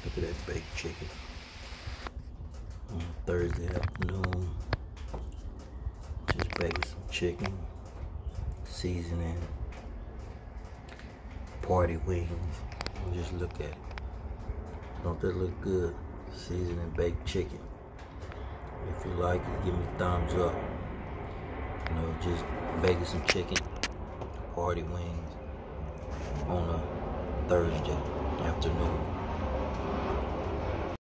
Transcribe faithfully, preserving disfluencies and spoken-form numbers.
Look at that baked chicken. On Thursday afternoon, just baking some chicken, seasoning, party wings, and just look at it. Don't that look good? Seasoning baked chicken. If you like it, give me a thumbs up. You know, just baking some chicken, party wings on a Thursday afternoon.